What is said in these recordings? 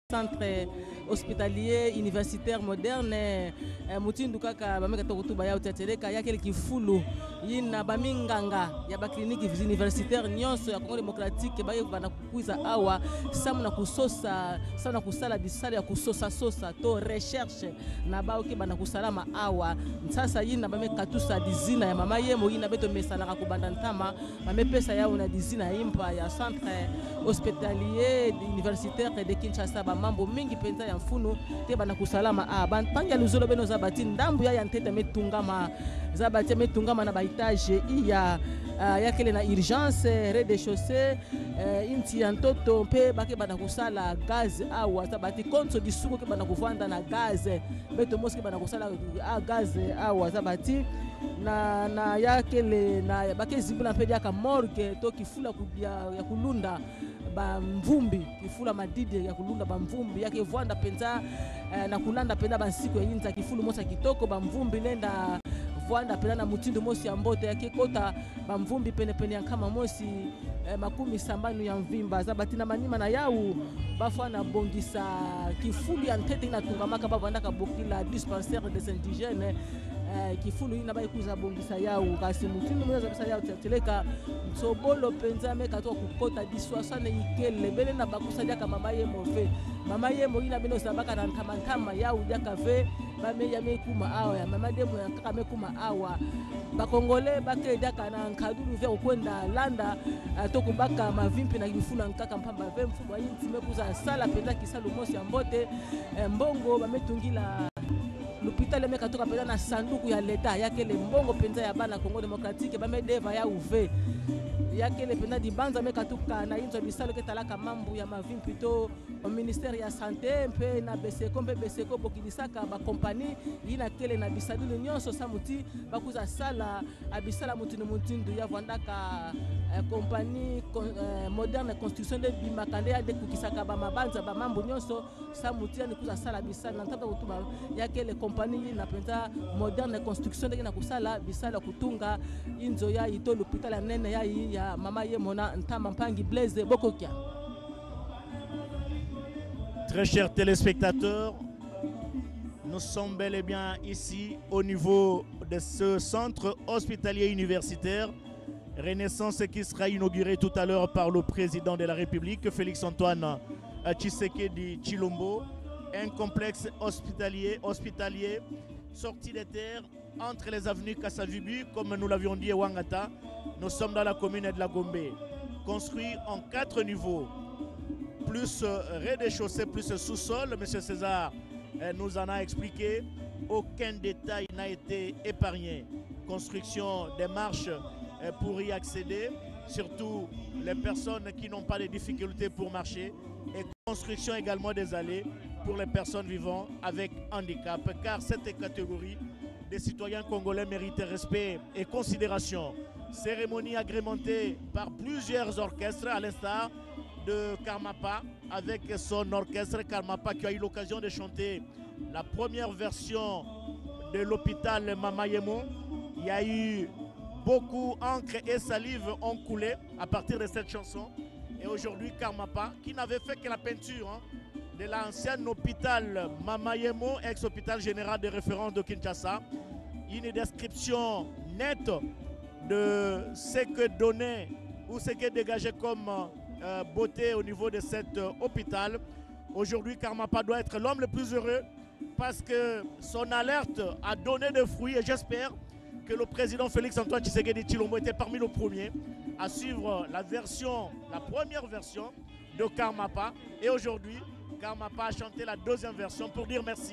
centre hospitalier universitaire moderne mutindu kaka bameka tokutuba ya utateleka yake kifulu yina baminganga ya bakliniki universitaire nyonso ya Congo démocratique baye bana kukuiza awa samu na kusosa samu na kusala bisala ya kusosa sosa to recherche na baoke bana kusalama awa sasa yina bameka tusa dizina ya mama yemo yina beto mesala kubanda ntama bamepesa yao na dizina impa ya centre hospitalier universitaire de Kinshasa mambo mingi penza ya mfunu te bana kusalama banpanga luzolo beno za bati ndambu ya ntete metungama za bati metungama na baitage iya yakele na urgence rez-de-chaussée inti ya ntoto mpe bake bana kusala gaz awa za bati konso disuko ke bana kuvanda na gaz beto moski bana kusala gaz awa za bati na yakele na bake zibula mpe ya ka morgue to kifula ya kulunda ba mvumbi kifula madidi ya kulunda ba mvumbi yake vwanda penza na kulanda penza ba siku ya yinza kifulu mosa kitoko ba mvumbi nenda vwanda penza na mutindo mosi ya mbote yake kota ba mvumbi pene ya kama mosi makumi sambanu ya mvimba za batina manima na yau bafana bongisa kifulu ya ntete inatungamaka bavanda kabokila dispensaire des indigènes kifulu ina baikuza bongisa yau kasi mutindo mweza bisa yau teleka sobolo penza meka to kukota diswasane ikele bele na bakusalia kama mama yemo ina beno sabaka na ntama yau jaka ve bame ya mekuma awa ya mama demo ya kaka mekuma awa bakongole bake jaka na nkaduru vya kwenda landa to kubaka mavimpi na kifulu nkaka mpamba ve mfumo yinti mekuza sala penza kisalu mosi ya mbote mbongo bametungila l'hôpital meka toka pena na sanduku ya leta yake le mbongo penza ya bana Congo démocratique bamedeva ya uve yake le pena di banza meka toka na inzo bisalo ke talaka mambu ya mavimpi to au ministère ya santé mpe na beseko bokilisaka ba compagnie ina kele na bisadulu nyonso samuti bakuza sala abisala mutindu ya vandaka compagnie moderne construction de bimakande ya dekukisaka ba mabanza ba mambu nyonso samuti ni kuza sala bisala na tata utuma yake le compagnie na penta moderne construction de na kusala bisala kutunga inzo ya ito l'hôpital ya nene ya mama yemona ntama mpangi Blaise Bokokia. Très chers téléspectateurs, nous sommes bel et bien ici au niveau de ce centre hospitalier universitaire Renaissance qui sera inauguré tout à l'heure par le président de la République, Félix-Antoine Tshisekedi Tshilombo. Un complexe hospitalier sorti des terres entre les avenues Kassavubu, comme nous l'avions dit à Wangata. Nous sommes dans la commune de la Gombe, construit en 4 niveaux. Plus rez-de-chaussée, plus sous-sol. M. César nous en a expliqué. Aucun détail n'a été épargné. Construction des marches pour y accéder, surtout les personnes qui n'ont pas de difficultés pour marcher. Et construction également des allées pour les personnes vivant avec handicap. Car cette catégorie des citoyens congolais mérite respect et considération. Cérémonie agrémentée par plusieurs orchestres, à l'instar de Karmapa, avec son orchestre Karmapa qui a eu l'occasion de chanter la première version de l'hôpital Mama Yemo. Il y a eu beaucoup d'encre et salive ont coulé à partir de cette chanson. Et aujourd'hui, Karmapa, qui n'avait fait que la peinture de l'ancien hôpital Mama Yemo, ex-hôpital général de référence de Kinshasa, une description nette de ce que donnait ou ce que dégageait comme beauté au niveau de cet hôpital. Aujourd'hui, Karmapa doit être l'homme le plus heureux parce que son alerte a donné des fruits et j'espère que le président Félix-Antoine Tshisekedi Tshilombo était parmi les premiers à suivre la première version de Karmapa. Et aujourd'hui, Karmapa a chanté la deuxième version pour dire merci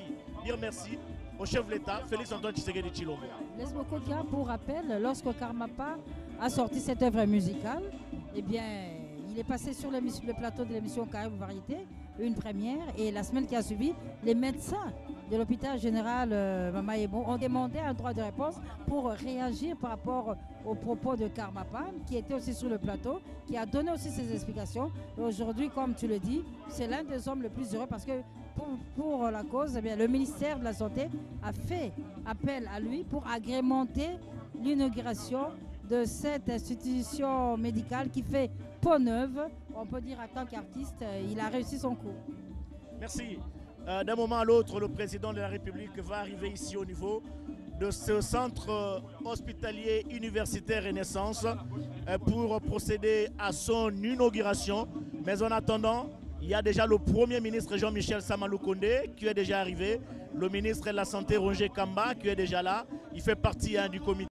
au chef de l'État, Félix-Antoine Tshisekedi Tshilombo. Blaise Bokokia, pour rappel, lorsque Karmapa a sorti cette œuvre musicale, eh bien, il est passé sur le plateau de l'émission Carré Variété, une première, et la semaine qui a suivi, les médecins de l'hôpital général Mama Yemo ont demandé un droit de réponse pour réagir par rapport aux propos de Karmapa, qui était aussi sur le plateau, qui a donné aussi ses explications. Aujourd'hui, comme tu le dis, c'est l'un des hommes les plus heureux parce que pour la cause, eh bien, le ministère de la Santé a fait appel à lui pour agrémenter l'inauguration de cette institution médicale qui fait peau neuve. On peut dire en tant qu'artiste, il a réussi son coup. Merci. D'un moment à l'autre, le président de la République va arriver ici au niveau de ce centre hospitalier universitaire Renaissance pour procéder à son inauguration. Mais en attendant, il y a déjà le Premier ministre Jean-Michel Samalou Kondé qui est déjà arrivé, le ministre de la Santé Roger Kamba qui est déjà là. Il fait partie du comité.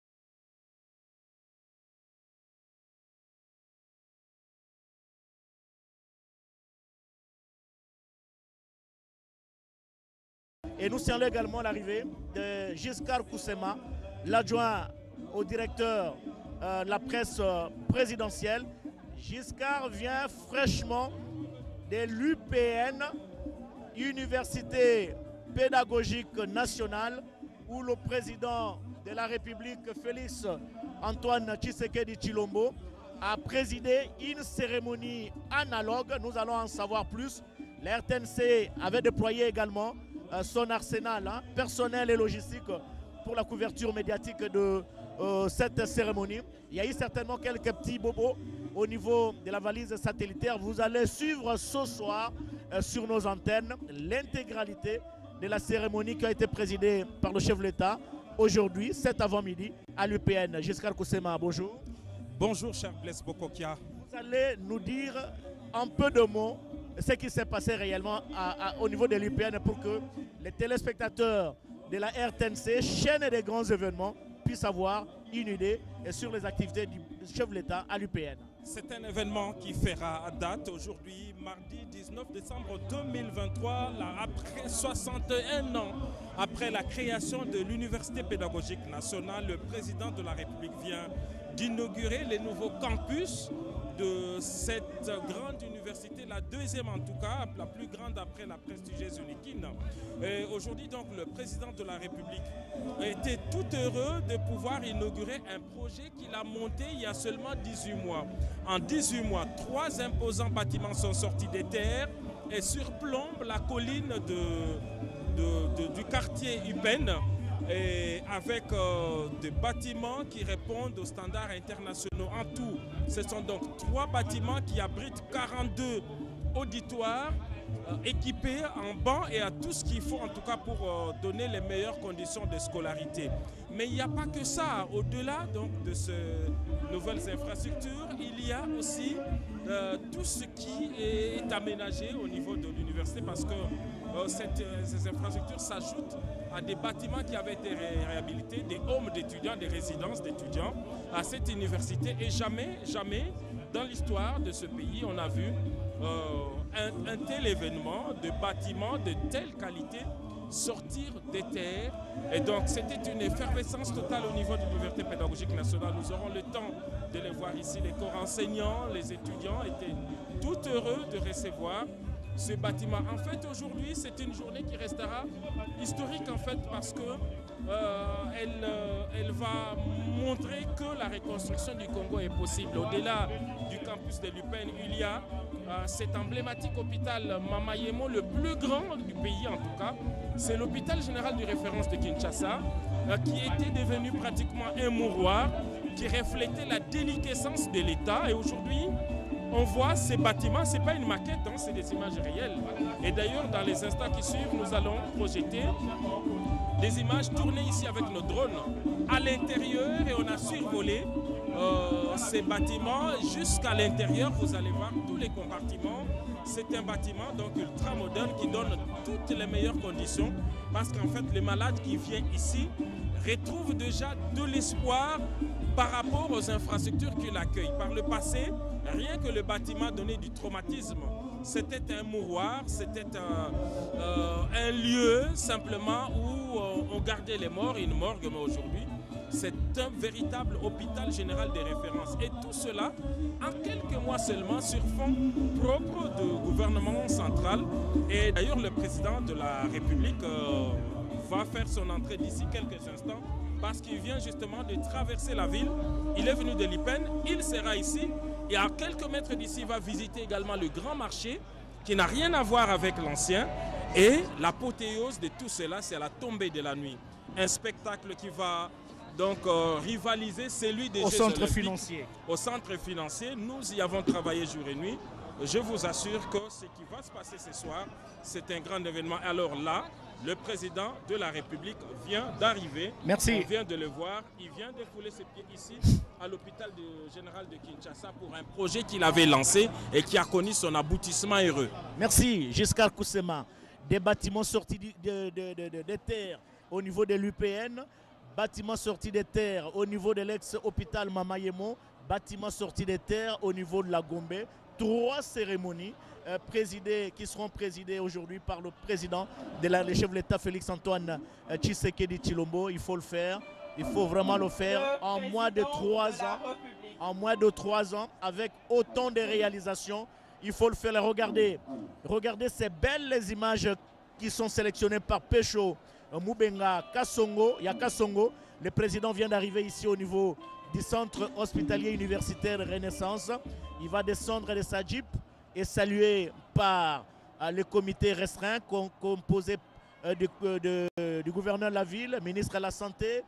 Et nous saluons également l'arrivée de Giscard Koussema, l'adjoint au directeur de la presse présidentielle. Giscard vient fraîchement de l'UPN, Université pédagogique nationale, où le président de la République, Félix Antoine Tshisekedi Tshilombo, a présidé une cérémonie analogue. Nous allons en savoir plus. La RTNC avait déployé également son arsenal personnel et logistique pour la couverture médiatique de cette cérémonie. Il y a eu certainement quelques petits bobos au niveau de la valise satellitaire. Vous allez suivre ce soir sur nos antennes l'intégralité de la cérémonie qui a été présidée par le chef de l'État aujourd'hui, cet avant-midi, à l'UPN. Giscard Koussema, bonjour. Bonjour, cher Blaise Bokokia. Vous allez nous dire un peu de mots ce qui s'est passé réellement au niveau de l'UPN pour que les téléspectateurs de la RTNC, chaîne des grands événements, puissent avoir une idée sur les activités du chef de l'État à l'UPN. C'est un événement qui fera date aujourd'hui, mardi 19 décembre 2023, après 61 ans, après la création de l'Université pédagogique nationale, le président de la République vient d'inaugurer les nouveaux campus de cette grande université, la deuxième en tout cas, la plus grande après la prestigieuse Unikine. Aujourd'hui donc le président de la République était tout heureux de pouvoir inaugurer un projet qu'il a monté il y a seulement 18 mois. En 18 mois, 3 imposants bâtiments sont sortis des terres et surplombent la colline du quartier UPN, et avec des bâtiments qui répondent aux standards internationaux. En tout, ce sont donc 3 bâtiments qui abritent 42 auditoires équipés en bancs et à tout ce qu'il faut en tout cas pour donner les meilleures conditions de scolarité. Mais il n'y a pas que ça. Au-delà donc de ces nouvelles infrastructures, il y a aussi tout ce qui est aménagé au niveau de l'université, parce que ces infrastructures s'ajoutent à des bâtiments qui avaient été réhabilités, des homes d'étudiants, des résidences d'étudiants à cette université. Et jamais, jamais dans l'histoire de ce pays, on a vu un tel événement de bâtiments de telle qualité sortir des terres. Et donc c'était une effervescence totale au niveau de l'Université pédagogique nationale. Nous aurons le temps de les voir ici. Les corps enseignants, les étudiants étaient tout heureux de recevoir ce bâtiment. En fait, aujourd'hui, c'est une journée qui restera historique en fait, parce que elle va montrer que la reconstruction du Congo est possible. Au-delà du campus de l'UPN, il y a cet emblématique hôpital Mamayemo, le plus grand du pays en tout cas. C'est l'hôpital général de référence de Kinshasa, qui était devenu pratiquement un mouroir, qui reflétait la déliquescence de l'État. Et aujourd'hui, on voit ces bâtiments, ce n'est pas une maquette, hein, c'est des images réelles. Et d'ailleurs, dans les instants qui suivent, nous allons projeter des images tournées ici avec nos drones à l'intérieur, et on a survolé ces bâtiments jusqu'à l'intérieur. Vous allez voir tous les compartiments. C'est un bâtiment donc ultra moderne qui donne toutes les meilleures conditions, parce qu'en fait, les malades qui viennent ici retrouvent déjà de l'espoir par rapport aux infrastructures qui l'accueillent. Par le passé, rien que le bâtiment donnait du traumatisme. C'était un mouroir, c'était un lieu simplement où on gardait les morts, une morgue. Mais aujourd'hui, c'est un véritable hôpital général de référence. Et tout cela, en quelques mois seulement, sur fond propre de gouvernement central. Et d'ailleurs, le président de la République va faire son entrée d'ici quelques instants, parce qu'il vient justement de traverser la ville. Il est venu de l'IPEN, il sera ici, et à quelques mètres d'ici, il va visiter également le grand marché, qui n'a rien à voir avec l'ancien. Et l'apothéose de tout cela, c'est à la tombée de la nuit. Un spectacle qui va donc rivaliser celui des Jeux centre olympiques, financier. Au centre financier. Nous y avons travaillé jour et nuit. je vous assure que ce qui va se passer ce soir, c'est un grand événement. Alors là, le président de la République vient d'arriver. Merci. On vient de le voir. Il vient de fouler ses pieds ici à l'hôpital général de Kinshasa pour un projet qu'il avait lancé et qui a connu son aboutissement heureux. Merci, Giscard Koussema. Des bâtiments sortis des terres au niveau de l'UPN, bâtiments sortis des terres au niveau de l'ex-hôpital Mamayemo, bâtiments sortis des terres au niveau de la Gombe. 3 cérémonies qui seront présidées aujourd'hui par le président le chef de l'État Félix-Antoine Tshisekedi Tshilombo. Il faut le faire, il faut vraiment le faire en moins de 3 ans. En moins de 3 ans, avec autant de réalisations. Il faut le faire. Regardez ces belles images qui sont sélectionnées par Pécho Moubenga Kassongo. Il y a Kassongo. Le président vient d'arriver ici au niveau du centre hospitalier universitaire Renaissance. Il va descendre de sa Jeep et salué par le comité restreint composé du gouverneur de la ville, ministre de la Santé,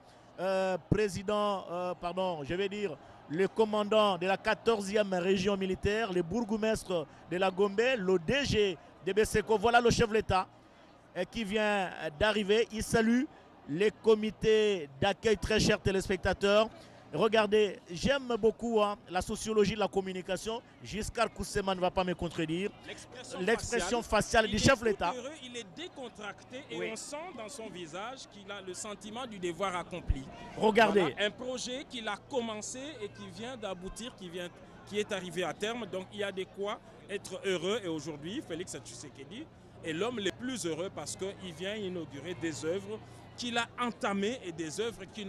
le commandant de la 14e région militaire, le bourgmestre de la Gombe, le DG de Beseko. Voilà le chef de l'État qui vient d'arriver. Il salue les comités d'accueil, très chers téléspectateurs. Regardez, j'aime beaucoup la sociologie de la communication. Giscard Koussema ne va pas me contredire. L'expression faciale du chef de l'État. Il est décontracté et on sent dans son visage qu'il a le sentiment du devoir accompli. Regardez. Voilà, un projet qu'il a commencé et qui vient d'aboutir, qui est arrivé à terme. Donc il y a de quoi être heureux. Et aujourd'hui, Félix Tshisekedi est l'homme le plus heureux parce qu'il vient inaugurer des œuvres qu'il a entamées et des œuvres qui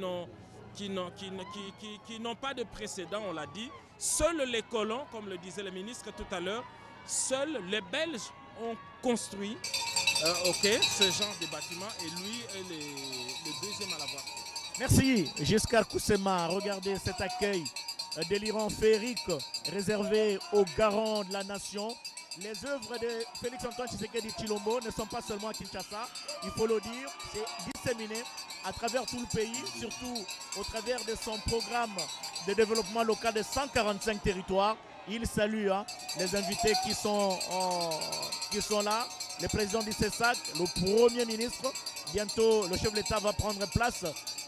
n'ont pas de précédent, on l'a dit. Seuls les colons, comme le disait le ministre tout à l'heure, seuls les Belges ont construit ce genre de bâtiment et lui est le deuxième à l'avoir fait. Merci Giscard Koussema. Regardez cet accueil délirant féerique réservé aux garants de la nation. Les œuvres de Félix-Antoine Tshisekedi Tshilombo ne sont pas seulement à Kinshasa, il faut le dire, c'est disséminé à travers tout le pays, surtout au travers de son programme de développement local de 145 territoires. Il salue les invités qui sont là, le président du CESAC, le Premier ministre. Bientôt, le chef de l'État va prendre place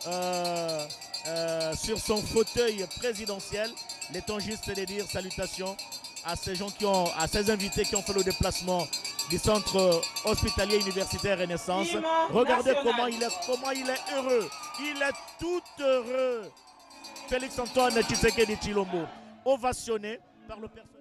sur son fauteuil présidentiel. Le temps juste de dire salutations à ces invités qui ont fait le déplacement du centre hospitalier universitaire Renaissance. Regardez comment il est heureux. Il est tout heureux. Félix-Antoine Tshisekedi Tshilombo, ovationné par le personnel.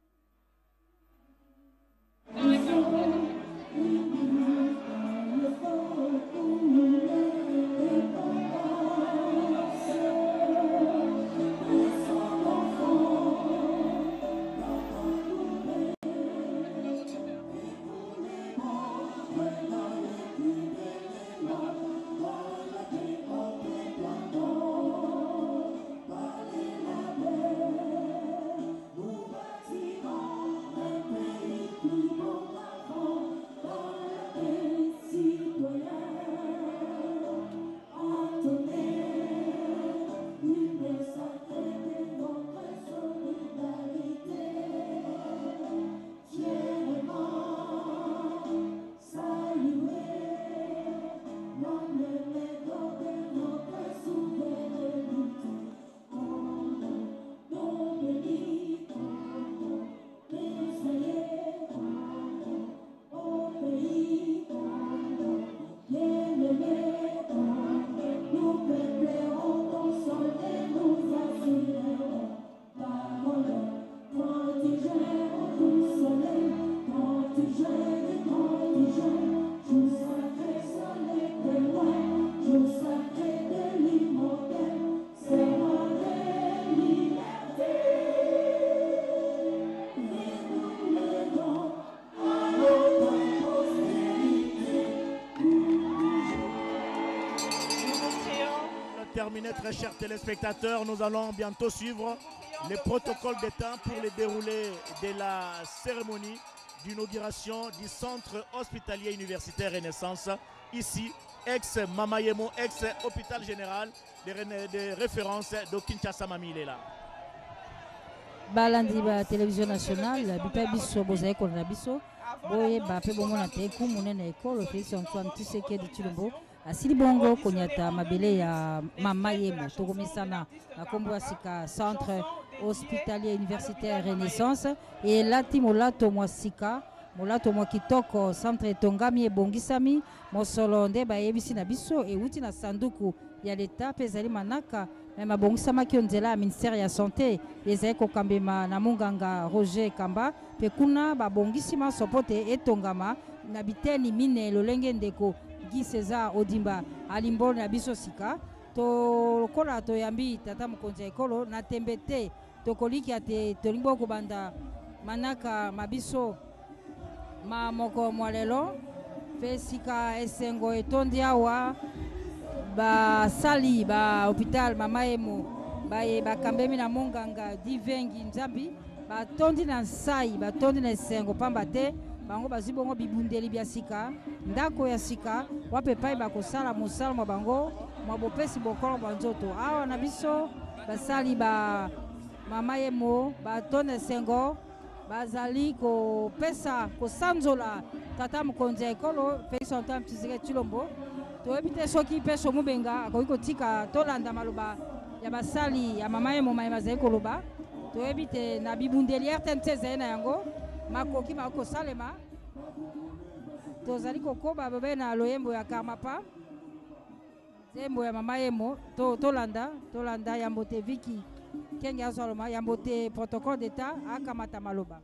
Terminé, très chers téléspectateurs, nous allons bientôt suivre les protocoles d'état pour le déroulé de la cérémonie d'inauguration du centre hospitalier universitaire Renaissance, ici, ex-Mamayemo, ex-hôpital général de référence de Kinshasa. Mamie, il est là. balandi ba télévision nationale bipa biso bozali kolanda biso boyeba mpe bomona te ku monene ekolo Félix Antoine Tshisekedi Tshilombo asili bongo konyata mabele ya mama yemo tokomisana na kombo ya sika centre hospitalier universitaire Renaissance et lati molato mwa sika molato mwa kitoko centre etongami ebongisami mosolo nde bayebisi na biso euti na sanduku ya leta mpe ezali manaka me mabongisamaki nzela ya ministère ya santé ezali kokambema na munganga Roger Kamba mpe kuna babongisi maso po te etongama na biteni mine lolenge ndeko Guy César Odimba alimbolo na biso sika tokola toyambi tata mokonzi ya ekolo na tembe te tokoliki ate tolingi kobanda manaka mabiso ma moko mwalelo mpe sika esengo etondi awa basali ba hôpital mama emo baye bakambemi na monganga divengi nzambi batondi na nsai batondi na esengo pamba te bango bazwi bongo bibundeli bya sika ndako ya sika wape pai bakosala mosala mwa bango mwa bopesi bokolo mwa nzoto awa na biso basali ba mama emo batondi na esengo bazali kopesa kosanzola tata mokonzi ya ekolo Félix Antoine Tshisekedi Tshilombo toyebi te soki mpe somubenga akoki kotika tolanda maloba ya basali ya mama emo maye bazali koloba toyebi te na bibundeli RTNC ezali na yango makoki bakoki kosalema tozali kokoba babe na loyembo ya Karmapa zembo ya mama emo tolanda yambo te Viki Kenge azoloma yambo te protocole d'état akamata maloba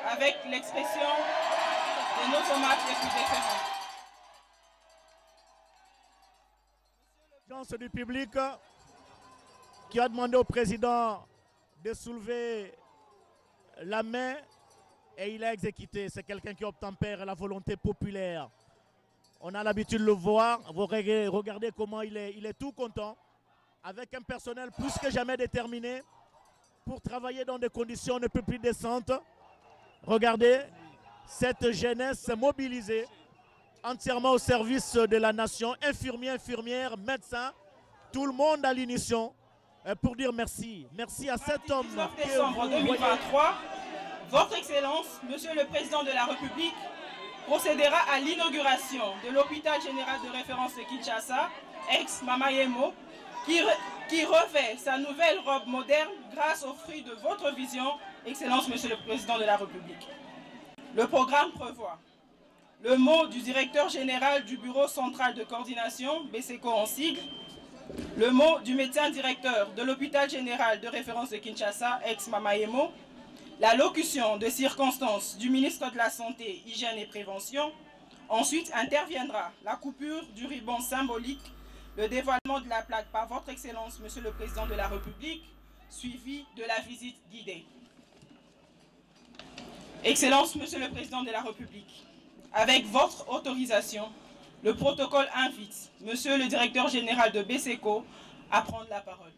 avec l'expression de nos hommages les plus déférents. Du public qui a demandé au président de soulever la main et il a exécuté. C'est quelqu'un qui obtempère la volonté populaire. On a l'habitude de le voir. Vous regardez comment il est tout content, avec un personnel plus que jamais déterminé pour travailler dans des conditions un peu plus décentes. Regardez cette jeunesse mobilisée entièrement au service de la nation, infirmiers, infirmières, médecins, tout le monde à l'unisson pour dire merci. Merci à cet homme. 19 décembre 2023, Votre Excellence, Monsieur le Président de la République, procédera à l'inauguration de l'hôpital général de référence de Kinshasa, ex-Mamayemo, qui revêt sa nouvelle robe moderne grâce aux fruits de votre vision, Excellence, Monsieur le Président de la République. Le programme prévoit le mot du directeur général du Bureau central de coordination, BCCO en sigle, le mot du médecin directeur de l'hôpital général de référence de Kinshasa, ex-Mamayemo, la locution de circonstance du ministre de la Santé, Hygiène et Prévention. Ensuite interviendra la coupure du ruban symbolique, le dévoilement de la plaque par votre Excellence, Monsieur le Président de la République, suivi de la visite guidée. Excellence, Monsieur le Président de la République, avec votre autorisation, le protocole invite Monsieur le Directeur général de BCCO à prendre la parole.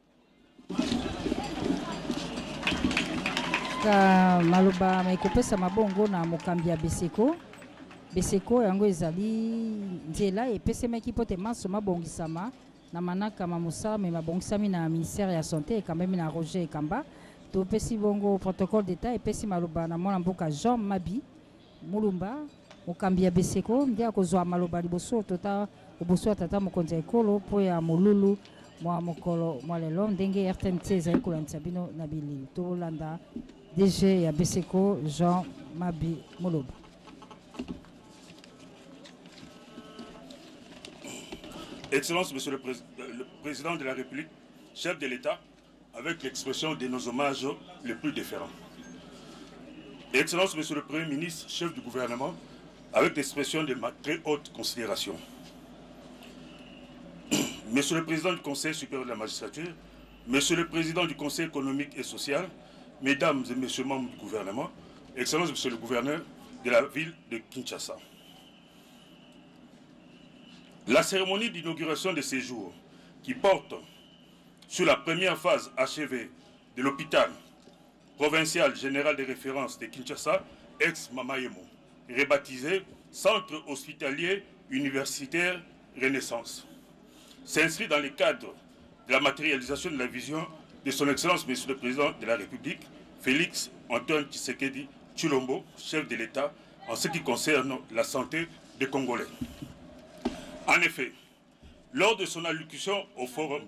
Maloba maikopesa mabongo na mokambi ya BCCO yango ezali nzela epesemaki pote maso mabongisama na manaka mamusa me mabongisami na ministère ya santé ekamemi na Roger Ekamba topesi bongo protocole d'état epesi maloba na mwana mboka Jean Mabi Mulumba mokambi ya BCCO nde akozwa maloba liboso tota oboso tata mokonzi ya ekolo po ya molulu mwa mokolo mwa lelo ndenge RTNT ezali kolandisa bino na bilili tolanda DG ya BCCO Jean Mabi Mulumba. Excellence, Monsieur le Président de la République, chef de l'État, avec l'expression de nos hommages les plus différents. Excellence, Monsieur le Premier ministre, chef du gouvernement, avec l'expression de ma très haute considération. Monsieur le Président du Conseil supérieur de la magistrature, Monsieur le Président du Conseil économique et social, Mesdames et Messieurs membres du gouvernement, Excellence, Monsieur le Gouverneur de la ville de Kinshasa. La cérémonie d'inauguration de ces jours, qui porte sur la première phase achevée de l'hôpital provincial général de référence de Kinshasa, ex-Mamayemo, rebaptisé Centre hospitalier universitaire Renaissance, s'inscrit dans le cadre de la matérialisation de la vision de son Excellence, Monsieur le Président de la République, Félix Antoine Tshisekedi Tshilombo, chef de l'État, en ce qui concerne la santé des Congolais. En effet, lors de son allocution au Forum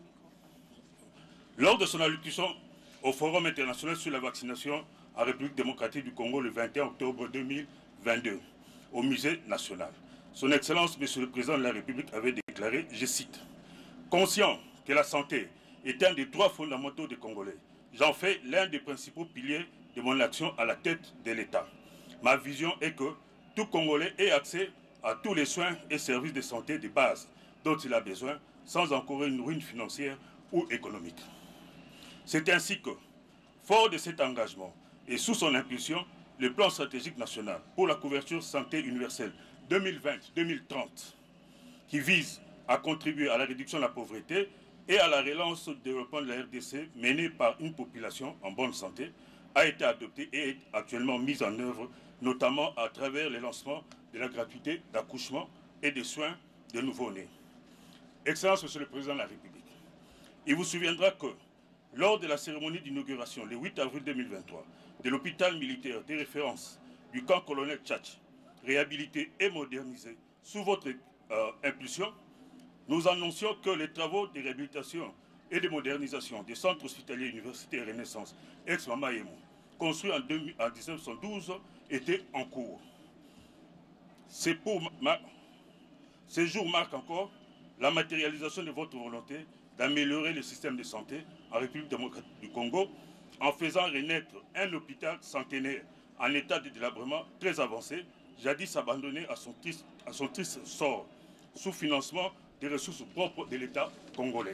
international sur la vaccination en République démocratique du Congo le 21 octobre 2022 au Musée national, son Excellence, Monsieur le Président de la République, avait déclaré, je cite, « Conscient que la santé est un des droits fondamentaux des Congolais, j'en fais l'un des principaux piliers de mon action à la tête de l'État. Ma vision est que tout Congolais ait accès à tous les soins et services de santé de base dont il a besoin, sans encourir une ruine financière ou économique. » C'est ainsi que, fort de cet engagement et sous son impulsion, le plan stratégique national pour la couverture santé universelle 2020-2030, qui vise à contribuer à la réduction de la pauvreté et à la relance du développement de la RDC menée par une population en bonne santé, a été adopté et est actuellement mis en œuvre, notamment à travers le lancement de la gratuité d'accouchement et des soins de nouveau-nés. Excellence, Monsieur le Président de la République, il vous souviendra que lors de la cérémonie d'inauguration le 8 avril 2023 de l'hôpital militaire de référence du camp colonel Tchatch, réhabilité et modernisé sous votre impulsion, nous annoncions que les travaux de réhabilitation et de modernisation des centres hospitaliers universitaires Renaissance ex-Mamayemo, construits en 1912, étaient en cours. Ces jours marquent encore la matérialisation de votre volonté d'améliorer le système de santé en République démocratique du Congo en faisant renaître un hôpital centenaire en état de délabrement très avancé, jadis abandonné à son triste sort, sous financement des ressources propres de l'État congolais.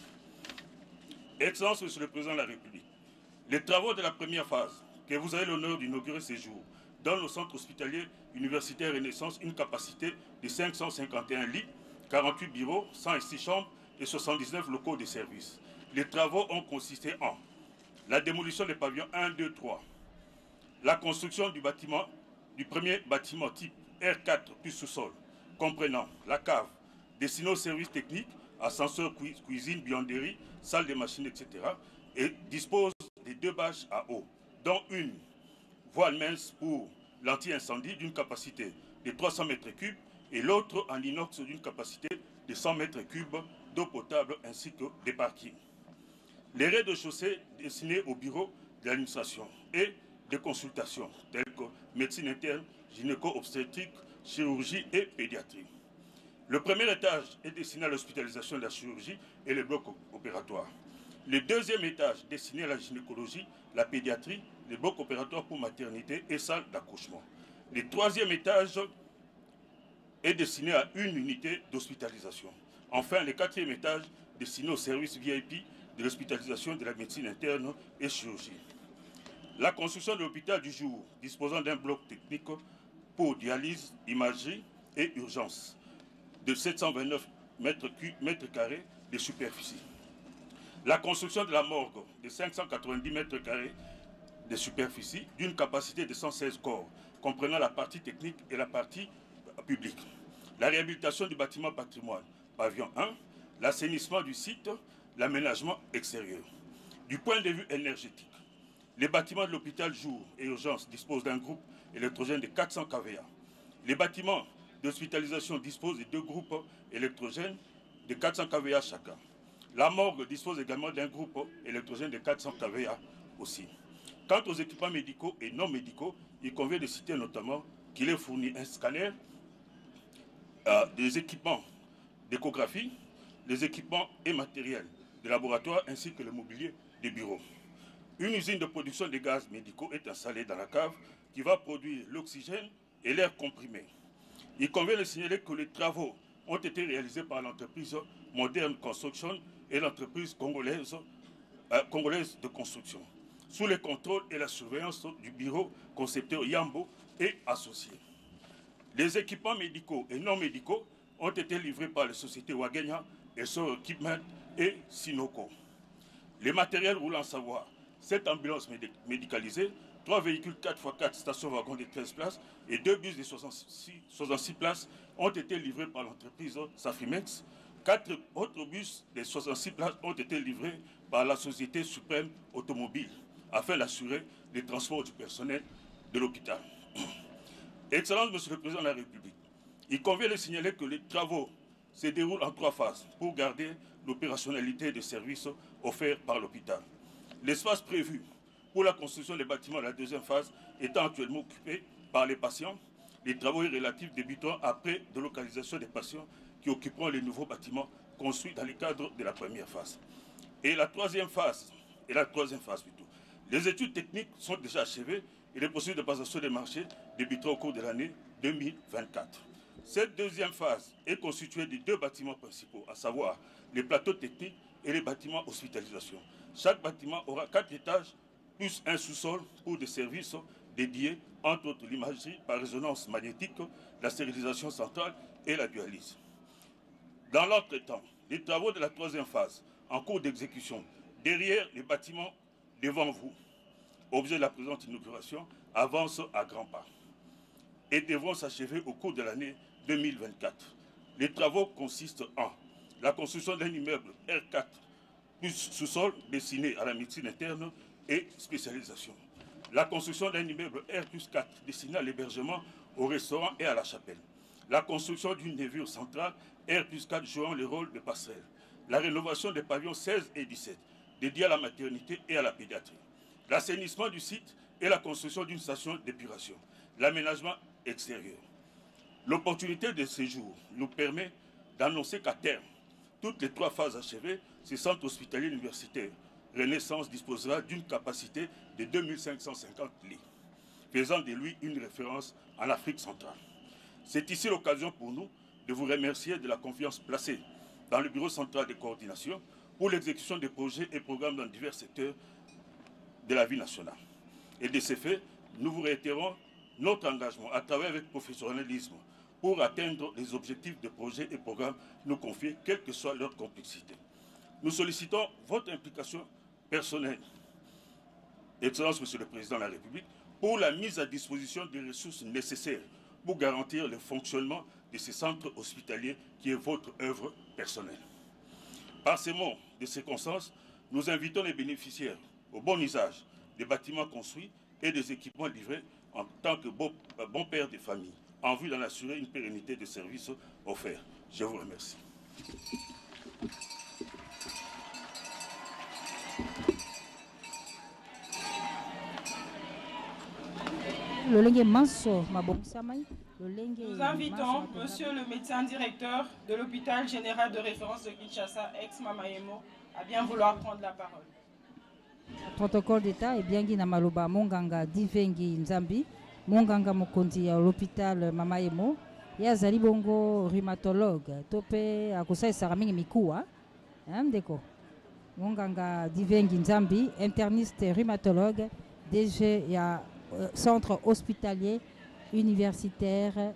Excellence, Monsieur le Président de la République, les travaux de la première phase, que vous avez l'honneur d'inaugurer ces jours, dans le centre hospitalier universitaire Renaissance, une capacité de 551 lits, 48 bureaux, 106 chambres et 79 locaux de services. Les travaux ont consisté en la démolition des pavillons 1, 2, 3, la construction du premier bâtiment type R4 plus sous-sol, comprenant la cave, destinée aux services techniques, ascenseur, cuisine, buanderie, salle de machines, etc. et dispose de 2 bâches à eau, dont une voile mince pour l'anti-incendie d'une capacité de 300 m3 et l'autre en inox d'une capacité de 100 m3 d'eau potable ainsi que des parkings. Les rez-de-chaussée destinés au bureau de l'administration et des consultations telles que médecine interne, gynéco-obstétrique, chirurgie et pédiatrie. Le premier étage est destiné à l'hospitalisation de la chirurgie et le bloc opératoire. Le deuxième étage destiné à la gynécologie, la pédiatrie, les blocs opératoires pour maternité et salle d'accouchement. Le troisième étage est destiné à une unité d'hospitalisation. Enfin, le quatrième étage destiné au service VIP de l'hospitalisation de la médecine interne et chirurgie. La construction de l'hôpital du jour, disposant d'un bloc technique pour dialyse, imagerie et urgence, de 729 mètres carrés de superficie. La construction de la morgue de 590 mètres carrés de superficie d'une capacité de 116 corps, comprenant la partie technique et la partie publique. La réhabilitation du bâtiment patrimoine, pavillon 1, l'assainissement du site, l'aménagement extérieur. Du point de vue énergétique, les bâtiments de l'hôpital jour et urgence disposent d'un groupe électrogène de 400 kVA. Les bâtiments d'hospitalisation disposent de 2 groupes électrogènes de 400 kVA chacun. La morgue dispose également d'un groupe électrogène de 400 kVA aussi. Quant aux équipements médicaux et non médicaux, il convient de citer notamment qu'il est fourni un scanner, des équipements d'échographie, les équipements et matériels de laboratoire ainsi que le mobilier des bureaux. Une usine de production de gaz médicaux est installée dans la cave qui va produire l'oxygène et l'air comprimé. Il convient de signaler que les travaux ont été réalisés par l'entreprise Modern Construction et l'entreprise congolaise de construction, sous le contrôle et la surveillance du bureau concepteur Yambo et associés. Les équipements médicaux et non médicaux ont été livrés par les sociétés Wagenya, Essor Equipment et Sinoco. Les matériels roulants Savoie, 7 ambulances médicalisées, 3 véhicules 4x4 stations-wagons de 13 places et 2 bus de 66 places ont été livrés par l'entreprise Safimex. 4 autres bus de 66 places ont été livrés par la Société Suprême Automobile afin d'assurer les transports du personnel de l'hôpital. Excellence, Monsieur le Président de la République, il convient de signaler que les travaux se déroulent en 3 phases pour garder l'opérationnalité des services offerts par l'hôpital. L'espace prévu pour la construction des bâtiments de la deuxième phase étant actuellement occupé par les patients, les travaux relatifs débuteront après délocalisation des patients qui occuperont les nouveaux bâtiments construits dans le cadre de la première phase. Et la troisième phase plutôt. Les études techniques sont déjà achevées et les procédures de passation des marchés débuteront au cours de l'année 2024. Cette deuxième phase est constituée de 2 bâtiments principaux, à savoir les plateaux techniques et les bâtiments hospitalisation. Chaque bâtiment aura 4 étages plus un sous-sol pour des services dédiés, entre autres l'imagerie par résonance magnétique, la stérilisation centrale et la dialyse. Dans l'entretemps, les travaux de la troisième phase, en cours d'exécution, derrière les bâtiments devant vous, objet de la présente inauguration, avancent à grands pas et devront s'achever au cours de l'année 2024. Les travaux consistent en la construction d'un immeuble R4 plus sous-sol destiné à la médecine interne et spécialisation. La construction d'un immeuble R plus 4 destiné à l'hébergement, au restaurant et à la chapelle. La construction d'une névure centrale R plus 4 jouant le rôle de passerelle. La rénovation des pavillons 16 et 17 dédiés à la maternité et à la pédiatrie. L'assainissement du site et la construction d'une station d'épuration. L'aménagement extérieur. L'opportunité de séjour nous permet d'annoncer qu'à terme, toutes les 3 phases achevées, ce centre hospitalier universitaire Renaissance disposera d'une capacité de 2550 lits. faisant de lui une référence en Afrique centrale. C'est ici l'occasion pour nous de vous remercier de la confiance placée dans le Bureau central de coordination pour l'exécution des projets et programmes dans divers secteurs de la vie nationale. Et de ces faits, nous vous réitérons notre engagement à travailler avec professionnalisme pour atteindre les objectifs de projets et programmes nous confiés, quelle que soit leur complexité. Nous sollicitons votre implication personnelle, Excellence Monsieur le Président de la République, pour la mise à disposition des ressources nécessaires pour garantir le fonctionnement de ces centres hospitaliers qui est votre œuvre personnelle. Par ces mots de circonstances, nous invitons les bénéficiaires au bon usage des bâtiments construits et des équipements livrés en tant que bon père de famille, en vue d'en assurer une pérennité de services offerts. Je vous remercie. Nous invitons Monsieur le médecin directeur de l'hôpital général de référence de Kinshasa, ex-Mamayemo, à bien vouloir prendre la parole. Protocole d'État et bien na maloba Monganga Divengi Nzambi, Monganga Mokondi à l'hôpital Mamayemo, ya zali bongo rhumatologue, topé akosa saraming mikuwa, ndeko. Monganga Divengi Nzambi, interniste rhumatologue, DG ya centre hospitalier universitaire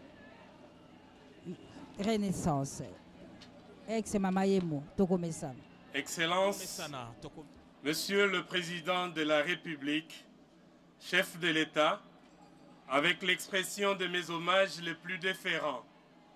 Renaissance. Ex-Mamayemo, Tokomesana. Excellence, Monsieur le Président de la République, chef de l'État, avec l'expression de mes hommages les plus déférents,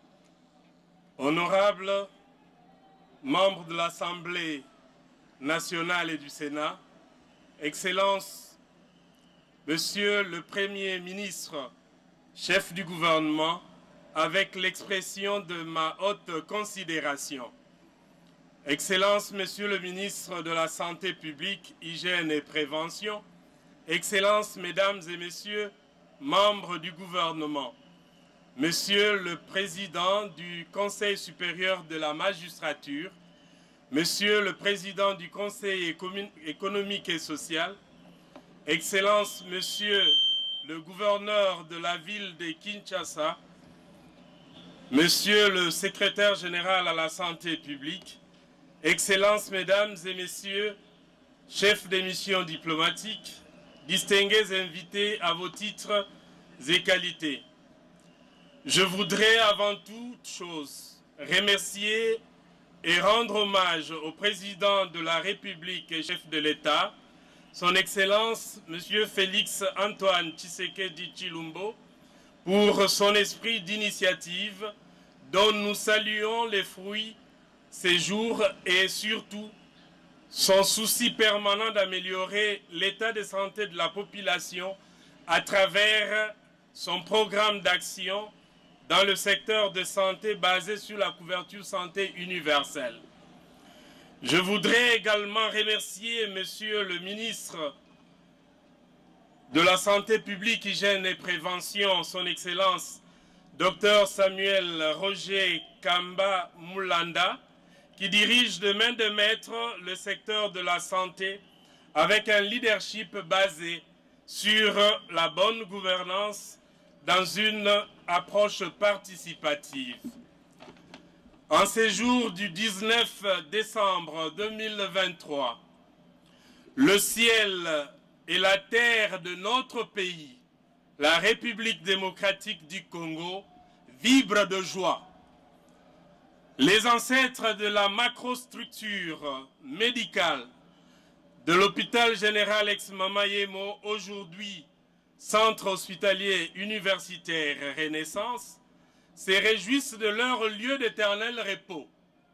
honorables membres de l'Assemblée nationale et du Sénat, Excellence, Monsieur le Premier ministre, chef du gouvernement, avec l'expression de ma haute considération, Excellence, Monsieur le ministre de la Santé publique, Hygiène et Prévention, Excellences, Mesdames et Messieurs, membres du gouvernement, Monsieur le Président du Conseil supérieur de la magistrature, Monsieur le Président du Conseil économique et social, Excellences, Monsieur le gouverneur de la ville de Kinshasa, Monsieur le secrétaire général à la santé publique, Excellences, Mesdames et Messieurs, chefs des missions diplomatiques, distingués invités à vos titres et qualités. Je voudrais avant toute chose remercier et rendre hommage au président de la République et chef de l'État, Son Excellence, Monsieur Félix Antoine Tshisekedi Tshilombo, pour son esprit d'initiative dont nous saluons les fruits ces jours et surtout son souci permanent d'améliorer l'état de santé de la population à travers son programme d'action dans le secteur de santé basé sur la couverture santé universelle. Je voudrais également remercier Monsieur le ministre de la Santé publique, Hygiène et Prévention, son Excellence, Dr Samuel Roger Kamba Moulanda, qui dirige de main de maître le secteur de la santé avec un leadership basé sur la bonne gouvernance dans une approche participative. En ces jours du 19 décembre 2023, le ciel et la terre de notre pays, la République démocratique du Congo, vibrent de joie. Les ancêtres de la macrostructure médicale de l'hôpital général ex-Mamayemo, aujourd'hui centre hospitalier universitaire Renaissance, se réjouissent de leur lieu d'éternel repos.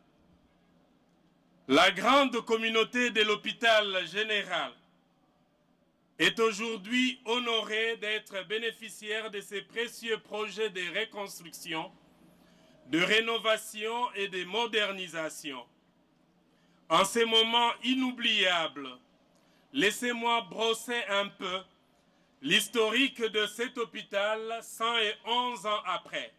La grande communauté de l'hôpital général est aujourd'hui honorée d'être bénéficiaire de ces précieux projets de reconstruction, de rénovation et de modernisation. En ces moments inoubliables, laissez-moi brosser un peu l'historique de cet hôpital 111 ans après.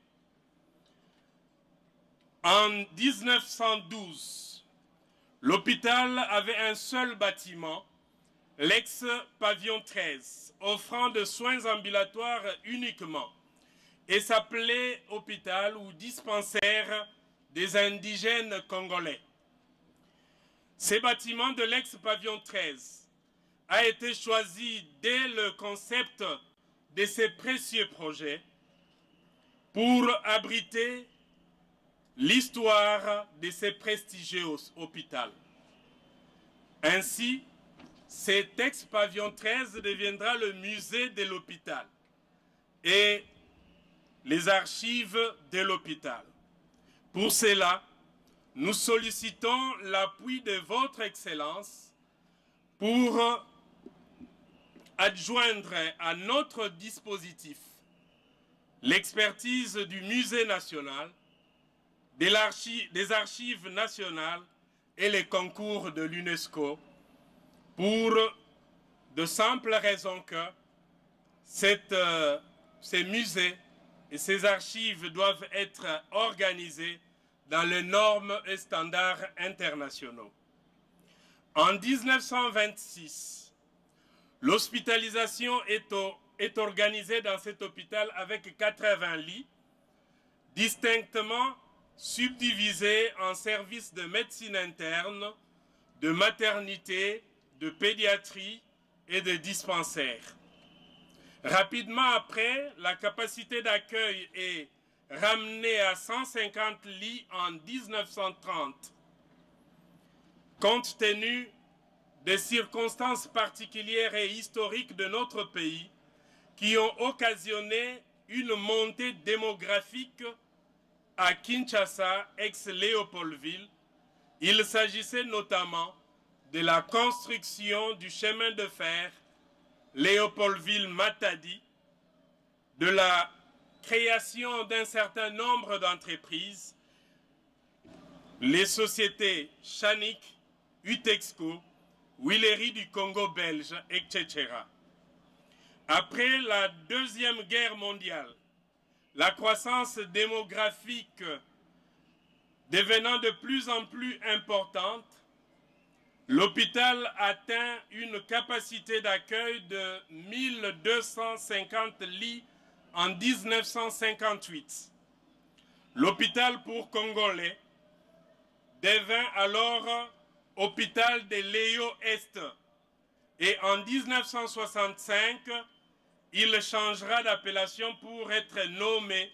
En 1912, l'hôpital avait un seul bâtiment, l'ex-pavillon 13, offrant de soins ambulatoires uniquement, et s'appelait hôpital ou dispensaire des indigènes congolais. Ces bâtiments de l'ex-pavillon 13 a été choisi dès le concept de ces précieux projets pour abriter l'histoire de ces prestigieux hôpitaux. Ainsi, cet ex-pavillon 13 deviendra le musée de l'hôpital et les archives de l'hôpital. Pour cela, nous sollicitons l'appui de votre Excellence pour adjoindre à notre dispositif l'expertise du Musée national, des archives nationales et les concours de l'UNESCO pour de simples raisons que ces musées et ces archives doivent être organisés dans les normes et standards internationaux. En 1926, l'hospitalisation est organisée dans cet hôpital avec 80 lits, distinctement subdivisés en services de médecine interne, de maternité, de pédiatrie et de dispensaires. Rapidement après, la capacité d'accueil est ramenée à 150 lits en 1930. Compte tenu des circonstances particulières et historiques de notre pays qui ont occasionné une montée démographique à Kinshasa, ex-Léopoldville, il s'agissait notamment de la construction du chemin de fer Léopoldville-Matadi, de la création d'un certain nombre d'entreprises, les sociétés Chanik, Utexco, Willery du Congo belge, etc. Après la Deuxième Guerre mondiale, la croissance démographique devenant de plus en plus importante, l'hôpital atteint une capacité d'accueil de 1250 lits en 1958. L'hôpital pour Congolais devint alors hôpital de Léo-Est et en 1965, il changera d'appellation pour être nommé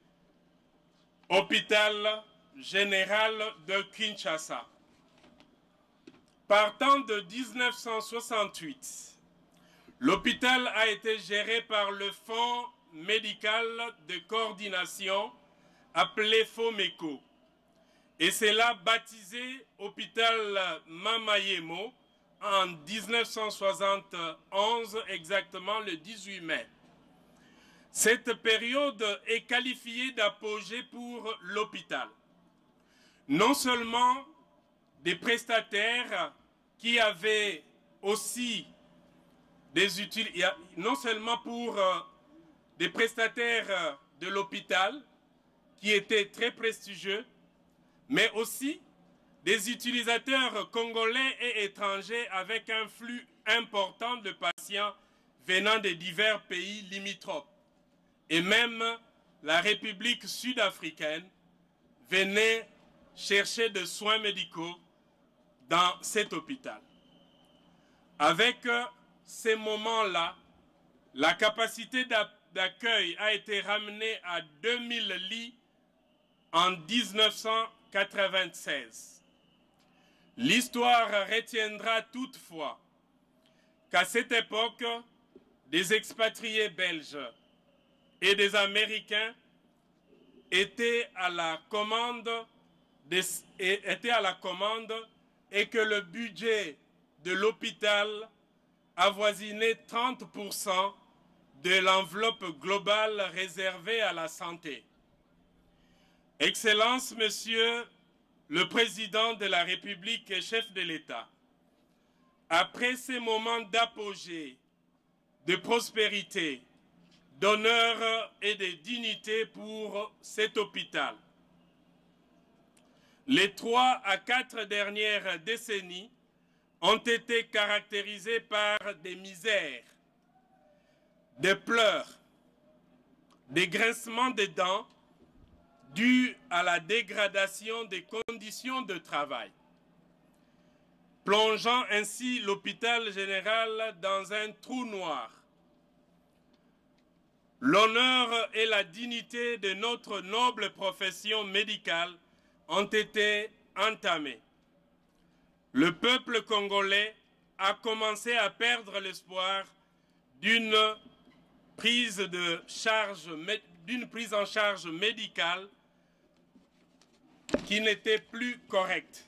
Hôpital général de Kinshasa. Partant de 1968, l'hôpital a été géré par le Fonds médical de coordination appelé FOMECO et c'est là baptisé Hôpital Mamayemo en 1971, exactement le 18 mai. Cette période est qualifiée d'apogée pour l'hôpital. Non seulement des prestataires qui avaient aussi non seulement pour des prestataires de l'hôpital qui étaient très prestigieux, mais aussi des utilisateurs congolais et étrangers avec un flux important de patients venant de divers pays limitrophes. Et même la République sud-africaine venait chercher des soins médicaux dans cet hôpital. Avec ces moments-là, la capacité d'accueil a été ramenée à 2000 lits en 1996. L'histoire retiendra toutefois qu'à cette époque, des expatriés belges et des Américains étaient à la commande et que le budget de l'hôpital avoisinait 30% de l'enveloppe globale réservée à la santé. Excellence, Monsieur le Président de la République et chef de l'État, après ces moments d'apogée, de prospérité, d'honneur et de dignité pour cet hôpital, les 3 à 4 dernières décennies ont été caractérisés par des misères, des pleurs, des grincements de dents dus à la dégradation des conditions de travail, plongeant ainsi l'hôpital général dans un trou noir. L'honneur et la dignité de notre noble profession médicale ont été entamés. Le peuple congolais a commencé à perdre l'espoir d'une prise en charge médicale qui n'était plus correcte.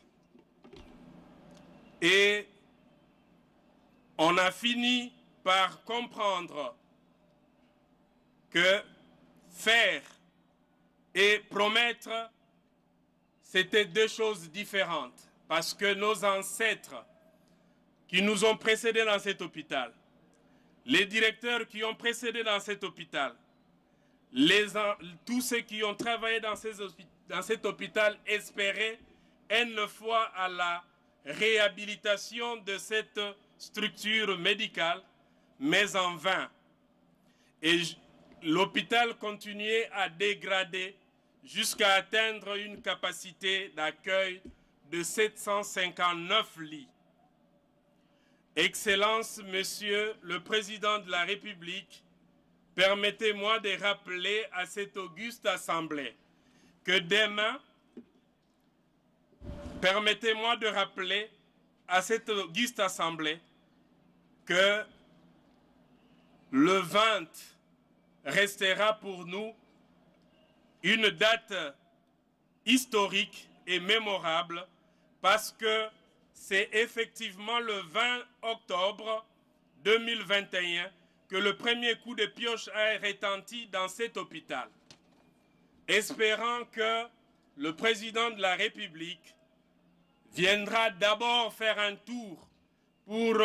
Et on a fini par comprendre que faire et promettre, c'était deux choses différentes. Parce que nos ancêtres qui nous ont précédés dans cet hôpital, les directeurs qui ont précédé dans cet hôpital, tous ceux qui ont travaillé dans cet hôpital espéraient une fois à la réhabilitation de cette structure médicale, mais en vain. Et l'hôpital continuait à dégrader jusqu'à atteindre une capacité d'accueil de 759 lits. Excellence, Monsieur le Président de la République, permettez-moi de rappeler à cette auguste Assemblée que demain, permettez-moi de rappeler à cette auguste Assemblée que le 20 restera pour nous une date historique et mémorable parce que c'est effectivement le 20 octobre 2021 que le premier coup de pioche a retenti dans cet hôpital. Espérant que le président de la République viendra d'abord faire un tour pour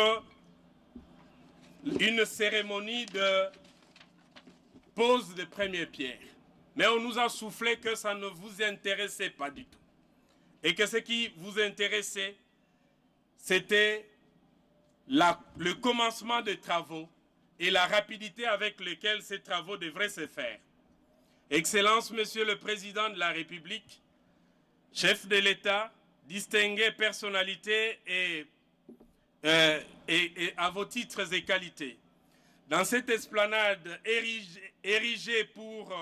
une cérémonie de pose de première pierre. Mais on nous a soufflé que ça ne vous intéressait pas du tout. Et que ce qui vous intéressait, c'était le commencement des travaux et la rapidité avec laquelle ces travaux devraient se faire. Excellence, Monsieur le Président de la République, chef de l'État, distinguées personnalités et à vos titres et qualités. Dans cette esplanade érigée pour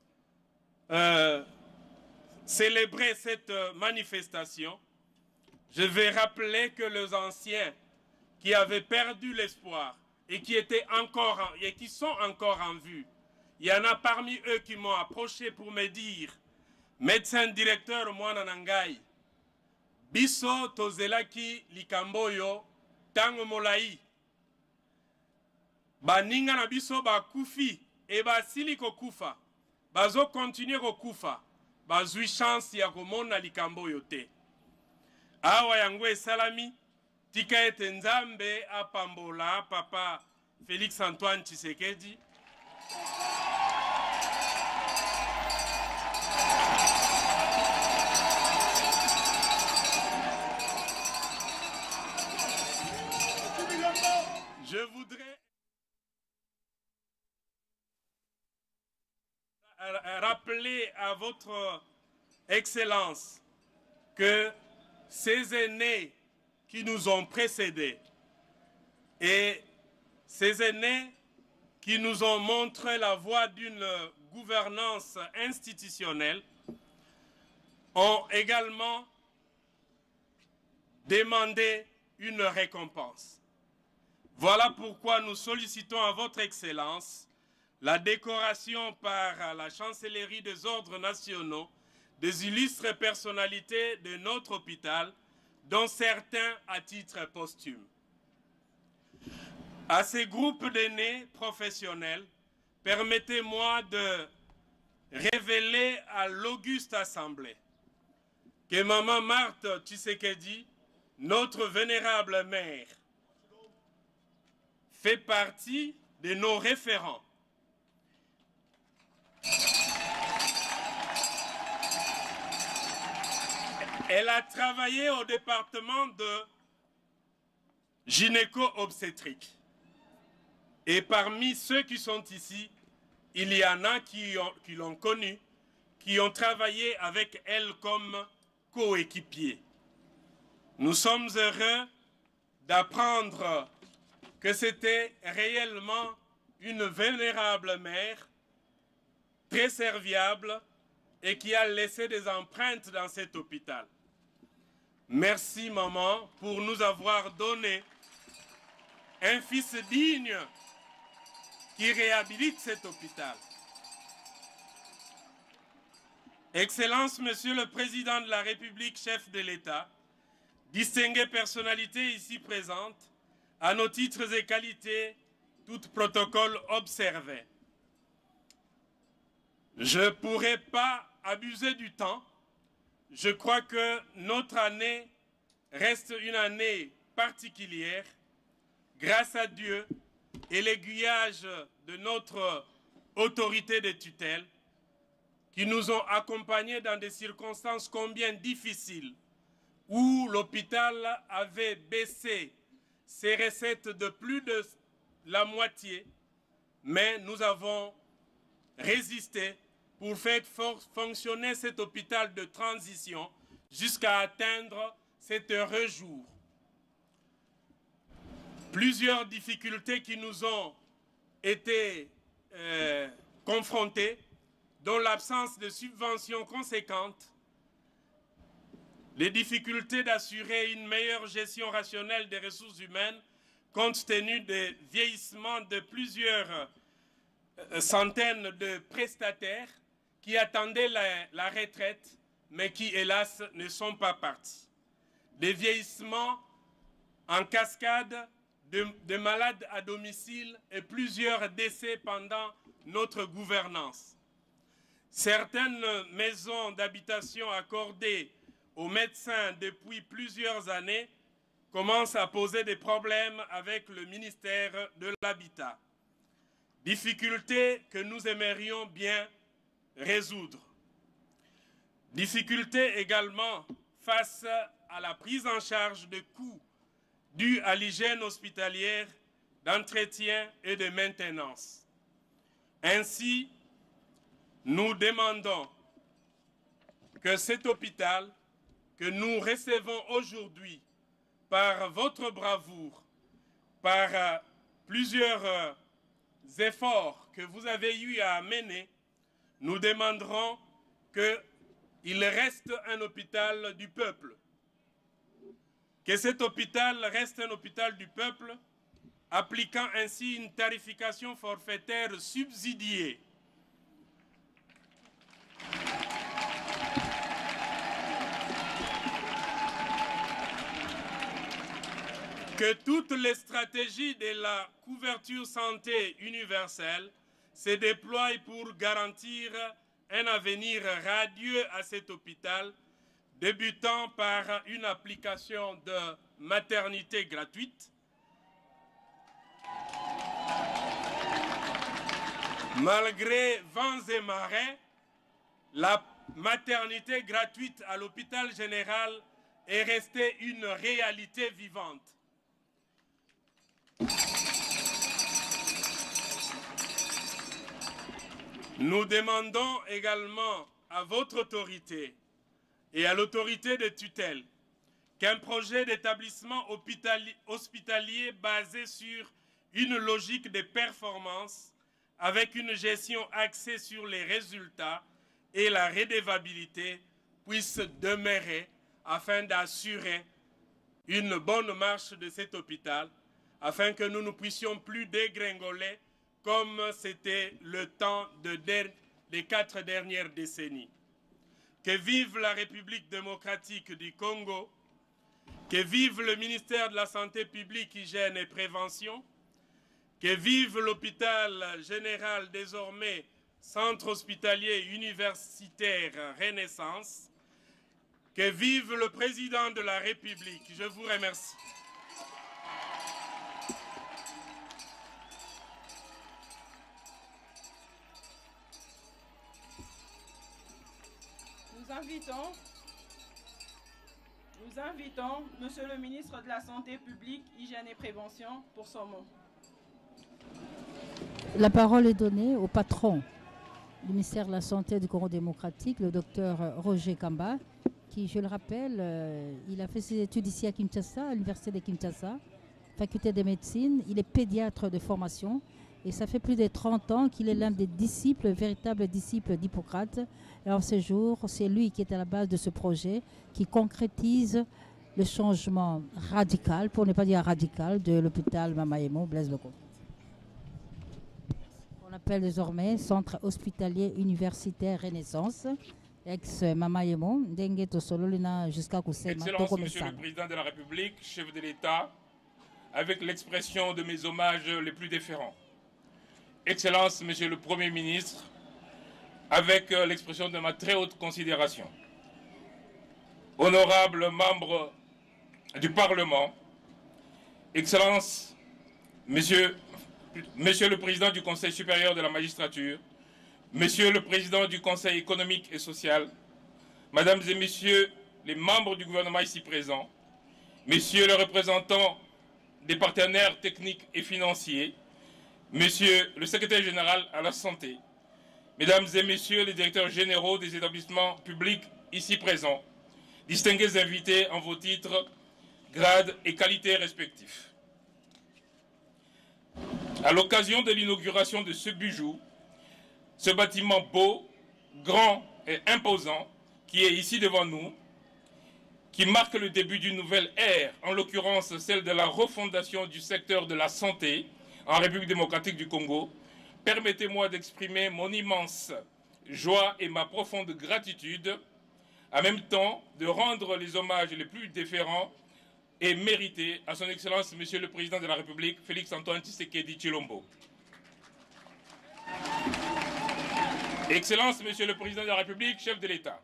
célébrer cette manifestation, je vais rappeler que les anciens qui avaient perdu l'espoir et qui sont encore en vue, il y en a parmi eux qui m'ont approché pour me dire, médecin directeur Mwana Nangai, biso tozelaki likamboyo tango molai, baninga na biso bakufi e basili kokufa, bazo continuer kokufa, bazui chance ya komona likamboyo te. Awa yango esalami, tika ete Nzambe apambola papa Félix Antoine Tshisekedi. Je voudrais rappeler à votre Excellence que ces aînés qui nous ont précédés et ces aînés qui nous ont montré la voie d'une gouvernance institutionnelle ont également demandé une récompense. Voilà pourquoi nous sollicitons à votre Excellence la décoration par la Chancellerie des Ordres Nationaux des illustres personnalités de notre hôpital, dont certains à titre posthume. À ces groupes d'aînés professionnels, permettez-moi de révéler à l'auguste Assemblée que Maman Marthe Tshisekedi, notre vénérable mère, fait partie de nos référents. Elle a travaillé au département de gynéco-obstétrique. Et parmi ceux qui sont ici, il y en a qui l'ont connue, qui ont travaillé avec elle comme coéquipier. Nous sommes heureux d'apprendre que c'était réellement une vénérable mère, très serviable et qui a laissé des empreintes dans cet hôpital. Merci maman pour nous avoir donné un fils digne qui réhabilite cet hôpital. Excellence, Monsieur le Président de la République, chef de l'État, distinguées personnalités ici présentes, à nos titres et qualités, tout protocole observé. Je ne pourrais pas abuser du temps. Je crois que notre année reste une année particulière, grâce à Dieu et l'aiguillage de notre autorité de tutelle, qui nous ont accompagnés dans des circonstances combien difficiles, où l'hôpital avait baissé ses recettes de plus de la moitié, mais nous avons résisté pour faire fonctionner cet hôpital de transition jusqu'à atteindre cet heureux jour. Plusieurs difficultés qui nous ont été confrontées, dont l'absence de subventions conséquentes, les difficultés d'assurer une meilleure gestion rationnelle des ressources humaines compte tenu des vieillissements de plusieurs centaines de prestataires qui attendaient la retraite, mais qui, hélas, ne sont pas partis. Des vieillissements en cascade de malades à domicile et plusieurs décès pendant notre gouvernance. Certaines maisons d'habitation accordées aux médecins depuis plusieurs années commencent à poser des problèmes avec le ministère de l'Habitat. Difficultés que nous aimerions bien résoudre. Difficultés également face à la prise en charge de coûts dus à l'hygiène hospitalière, d'entretien et de maintenance. Ainsi, nous demandons que cet hôpital que nous recevons aujourd'hui par votre bravoure, par plusieurs efforts que vous avez eu à mener, nous demanderons qu'il reste un hôpital du peuple. Que cet hôpital reste un hôpital du peuple, appliquant ainsi une tarification forfaitaire subsidiée. Que toutes les stratégies de la couverture santé universelle se déploient pour garantir un avenir radieux à cet hôpital, débutant par une application de maternité gratuite, malgré vents et marées, la maternité gratuite à l'hôpital général est restée une réalité vivante. Nous demandons également à votre autorité et à l'autorité de tutelle qu'un projet d'établissement hospitalier basé sur une logique de performance avec une gestion axée sur les résultats et la redevabilité puisse demeurer afin d'assurer une bonne marche de cet hôpital, afin que nous ne puissions plus dégringoler comme c'était le temps des 4 dernières décennies. Que vive la République démocratique du Congo, que vive le ministère de la Santé publique, Hygiène et Prévention, que vive l'hôpital général, désormais Centre hospitalier universitaire Renaissance, que vive le président de la République. Je vous remercie. Nous invitons Monsieur le ministre de la Santé publique, Hygiène et Prévention pour son mot. La parole est donnée au patron du ministère de la Santé du Congo démocratique, le docteur Roger Kamba, qui, je le rappelle, il a fait ses études ici à Kinshasa, à l'université de Kinshasa, faculté de médecine. Il est pédiatre de formation et ça fait plus de 30 ans qu'il est l'un des disciples, véritables disciples d'Hippocrate. Et en ce jour, c'est lui qui est à la base de ce projet, qui concrétise le changement radical, pour ne pas dire radical, de l'hôpital Mama-Yemo, Blaise Lecomte. On appelle désormais Centre hospitalier universitaire Renaissance, ex-Mama-Yemo, Dengue Tosololina jusqu'à Kousema. Excellence, Monsieur le Président de la République, chef de l'État, avec l'expression de mes hommages les plus déférents. Excellence, Monsieur le Premier ministre, avec l'expression de ma très haute considération. Honorables membres du Parlement, Excellence, Monsieur le Président du Conseil supérieur de la magistrature, Monsieur le Président du Conseil économique et social, Mesdames et Messieurs les membres du gouvernement ici présents, Messieurs les représentants des partenaires techniques et financiers, Monsieur le Secrétaire général à la santé, Mesdames et Messieurs les directeurs généraux des établissements publics ici présents, distingués invités en vos titres, grades et qualités respectifs. À l'occasion de l'inauguration de ce bijou, ce bâtiment beau, grand et imposant qui est ici devant nous, qui marque le début d'une nouvelle ère, en l'occurrence celle de la refondation du secteur de la santé en République démocratique du Congo, permettez-moi d'exprimer mon immense joie et ma profonde gratitude, en même temps de rendre les hommages les plus déférents et mérités à son Excellence Monsieur le Président de la République, Félix-Antoine Tshisekedi Tshilombo. Excellence Monsieur le Président de la République, chef de l'État,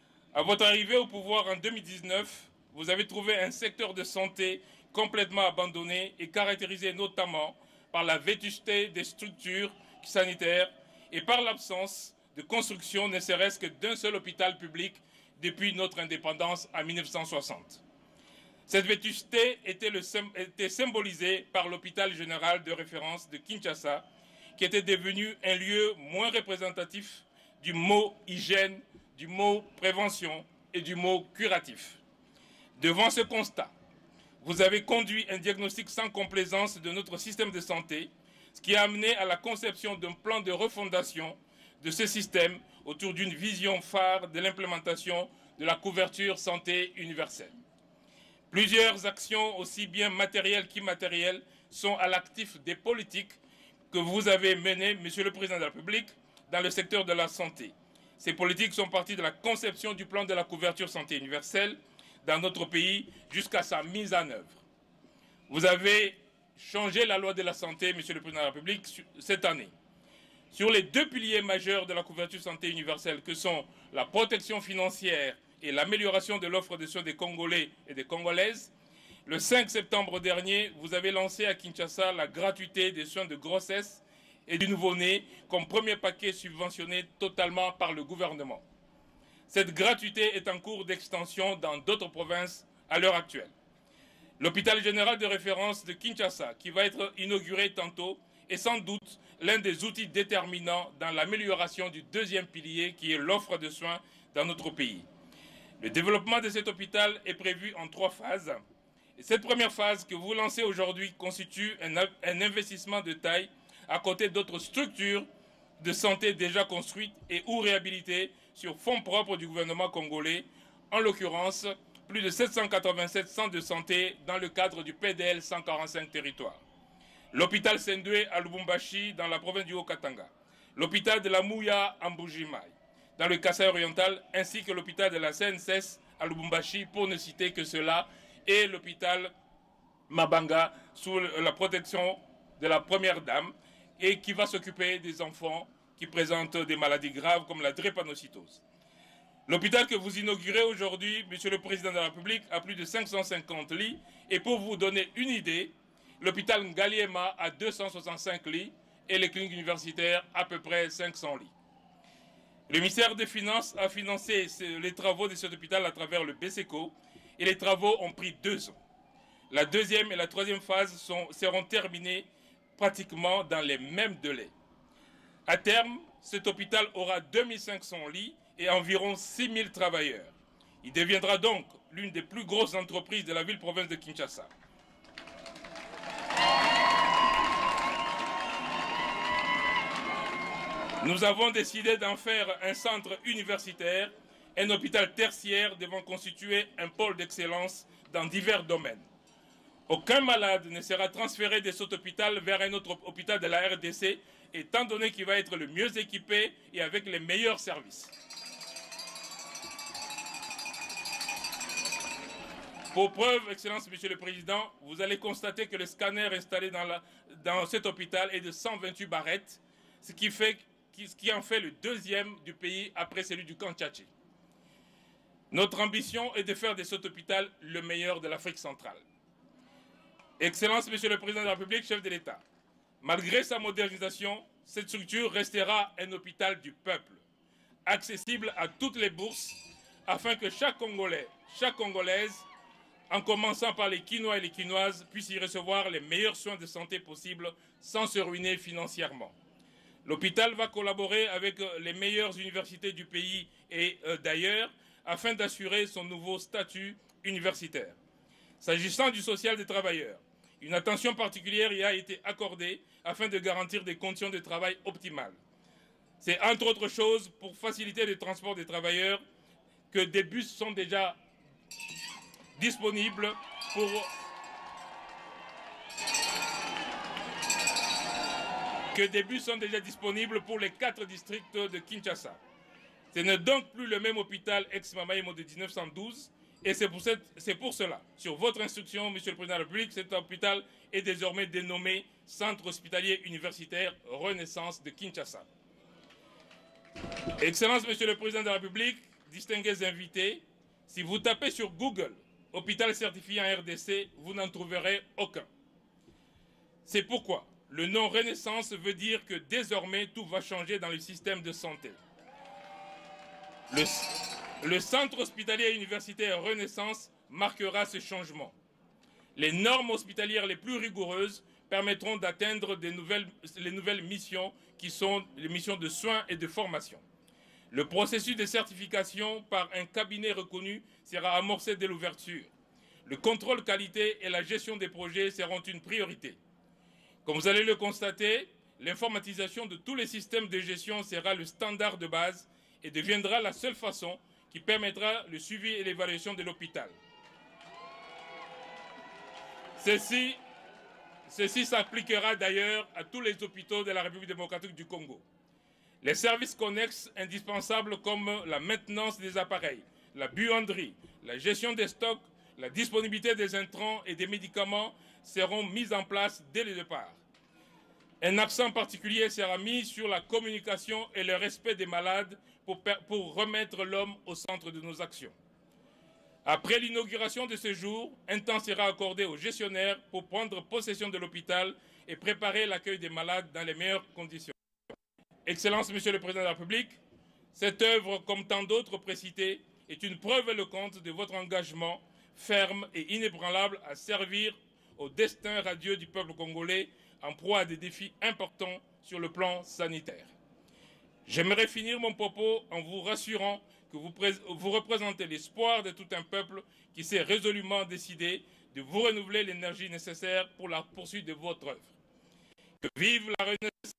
à votre arrivée au pouvoir en 2019, vous avez trouvé un secteur de santé complètement abandonné et caractérisé notamment par la vétusté des structures sanitaires et par l'absence de construction ne serait-ce que d'un seul hôpital public depuis notre indépendance en 1960. Cette vétusté était symbolisée par l'hôpital général de référence de Kinshasa, qui était devenu un lieu moins représentatif du mot hygiène, du mot prévention et du mot curatif. Devant ce constat, vous avez conduit un diagnostic sans complaisance de notre système de santé, ce qui a amené à la conception d'un plan de refondation de ce système autour d'une vision phare de l'implémentation de la couverture santé universelle. Plusieurs actions, aussi bien matérielles qu'immatérielles, sont à l'actif des politiques que vous avez menées, Monsieur le Président de la République, dans le secteur de la santé. Ces politiques sont parties de la conception du plan de la couverture santé universelle dans notre pays jusqu'à sa mise en œuvre. Vous avez changé la loi de la santé, Monsieur le Président de la République, cette année. Sur les deux piliers majeurs de la couverture santé universelle, que sont la protection financière et l'amélioration de l'offre de soins des Congolais et des Congolaises, le 5 septembre dernier, vous avez lancé à Kinshasa la gratuité des soins de grossesse et du nouveau-né comme premier paquet subventionné totalement par le gouvernement. Cette gratuité est en cours d'extension dans d'autres provinces à l'heure actuelle. L'hôpital général de référence de Kinshasa, qui va être inauguré tantôt, est sans doute l'un des outils déterminants dans l'amélioration du deuxième pilier qui est l'offre de soins dans notre pays. Le développement de cet hôpital est prévu en 3 phases. Et cette première phase que vous lancez aujourd'hui constitue un investissement de taille à côté d'autres structures de santé déjà construites et ou réhabilitées sur fonds propres du gouvernement congolais, en l'occurrence plus de 787 centres de santé dans le cadre du PDL 145 territoires. L'hôpital Sendoué à Lubumbashi dans la province du Haut-Katanga, l'hôpital de la Mouya à Mbujimaï dans le Kasaï oriental, ainsi que l'hôpital de la CNSS à Lubumbashi, pour ne citer que cela, et l'hôpital Mabanga sous la protection de la Première Dame et qui va s'occuper des enfants qui présentent des maladies graves comme la drépanocytose. L'hôpital que vous inaugurez aujourd'hui, Monsieur le Président de la République, a plus de 550 lits et pour vous donner une idée, l'hôpital Ngaliema a 265 lits et les cliniques universitaires à peu près 500 lits. Le ministère des Finances a financé les travaux de cet hôpital à travers le BCECO et les travaux ont pris 2 ans. La deuxième et la troisième phase seront terminées pratiquement dans les mêmes délais. À terme, cet hôpital aura 2500 lits et environ 6000 travailleurs. Il deviendra donc l'une des plus grosses entreprises de la ville-province de Kinshasa. Nous avons décidé d'en faire un centre universitaire, un hôpital tertiaire devant constituer un pôle d'excellence dans divers domaines. Aucun malade ne sera transféré de cet hôpital vers un autre hôpital de la RDC, étant donné qu'il va être le mieux équipé et avec les meilleurs services. Pour preuve, Excellence, Monsieur le Président, vous allez constater que le scanner installé dans cet hôpital est de 128 barrettes, ce qui en fait le deuxième du pays après celui du Kanchachi. Notre ambition est de faire de cet hôpital le meilleur de l'Afrique centrale. Excellence, Monsieur le Président de la République, chef de l'État, malgré sa modernisation, cette structure restera un hôpital du peuple, accessible à toutes les bourses, afin que chaque Congolais, chaque Congolaise, en commençant par les Quinois et les Quinoises, puissent y recevoir les meilleurs soins de santé possibles sans se ruiner financièrement. L'hôpital va collaborer avec les meilleures universités du pays et d'ailleurs, afin d'assurer son nouveau statut universitaire. S'agissant du social des travailleurs, une attention particulière y a été accordée afin de garantir des conditions de travail optimales. C'est entre autres choses pour faciliter le transport des travailleurs que des bus sont déjà disponibles pour les 4 districts de Kinshasa. Ce n'est donc plus le même hôpital ex-Mama Yemo de 1912 et c'est pour cela, sur votre instruction, Monsieur le Président de la République, cet hôpital est désormais dénommé Centre hospitalier universitaire Renaissance de Kinshasa. Excellence, Monsieur le Président de la République, distingués invités, si vous tapez sur Google « Hôpital certifié en RDC », vous n'en trouverez aucun. C'est pourquoi le nom Renaissance veut dire que désormais tout va changer dans le système de santé. Le centre hospitalier universitaire Renaissance marquera ce changement. Les normes hospitalières les plus rigoureuses permettront d'atteindre les nouvelles missions qui sont les missions de soins et de formation. Le processus de certification par un cabinet reconnu sera amorcé dès l'ouverture. Le contrôle qualité et la gestion des projets seront une priorité. Comme vous allez le constater, l'informatisation de tous les systèmes de gestion sera le standard de base et deviendra la seule façon qui permettra le suivi et l'évaluation de l'hôpital. Ceci s'appliquera d'ailleurs à tous les hôpitaux de la République démocratique du Congo. Les services connexes indispensables comme la maintenance des appareils, la buanderie, la gestion des stocks, la disponibilité des intrants et des médicaments seront mis en place dès le départ. Un accent particulier sera mis sur la communication et le respect des malades pour remettre l'homme au centre de nos actions. Après l'inauguration de ce jour, un temps sera accordé aux gestionnaires pour prendre possession de l'hôpital et préparer l'accueil des malades dans les meilleures conditions. Excellence, Monsieur le Président de la République, cette œuvre, comme tant d'autres précitées, est une preuve éloquente de votre engagement ferme et inébranlable à servir au destin radieux du peuple congolais en proie à des défis importants sur le plan sanitaire. J'aimerais finir mon propos en vous rassurant que vous représentez l'espoir de tout un peuple qui s'est résolument décidé de vous renouveler l'énergie nécessaire pour la poursuite de votre œuvre. Que vive la Renaissance!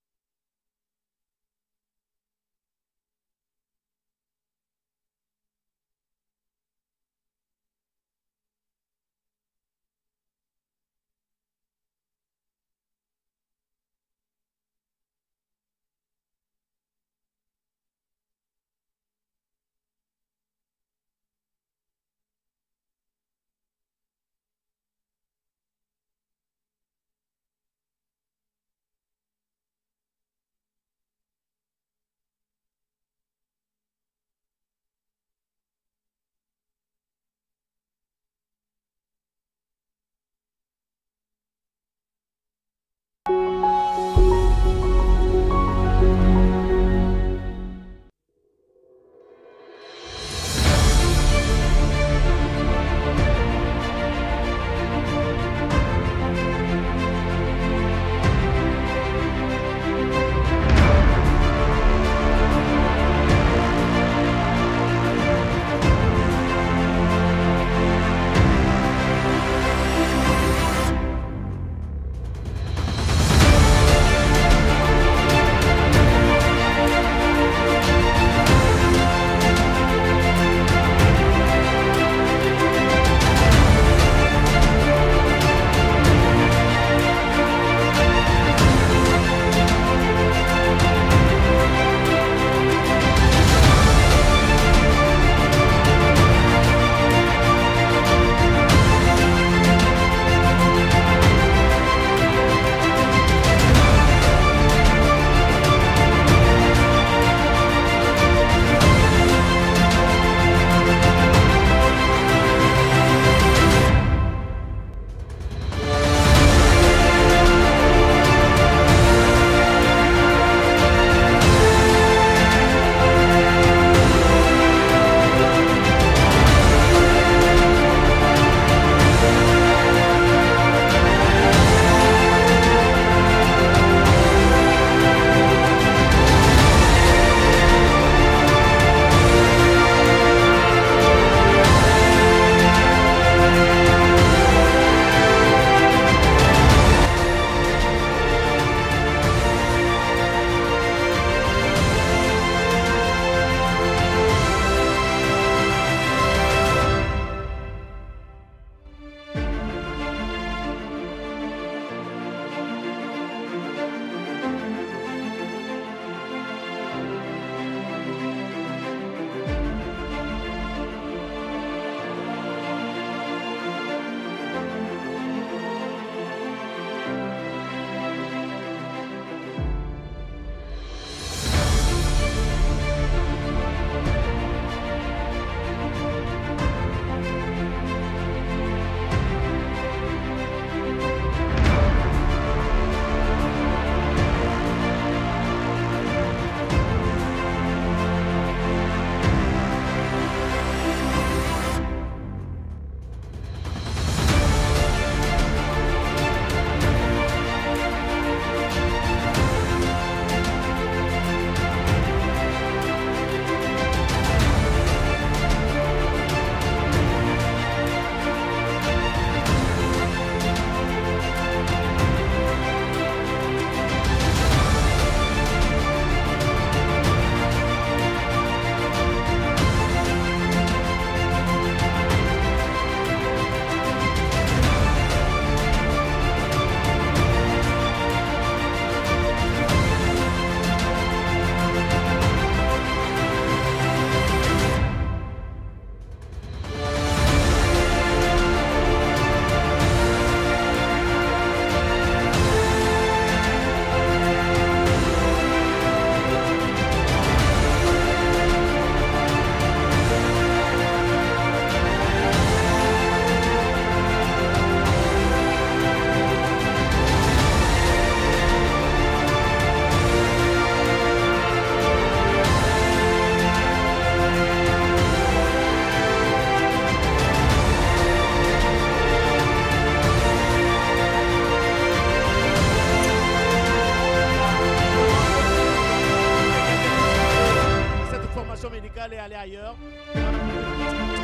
médical et aller ailleurs.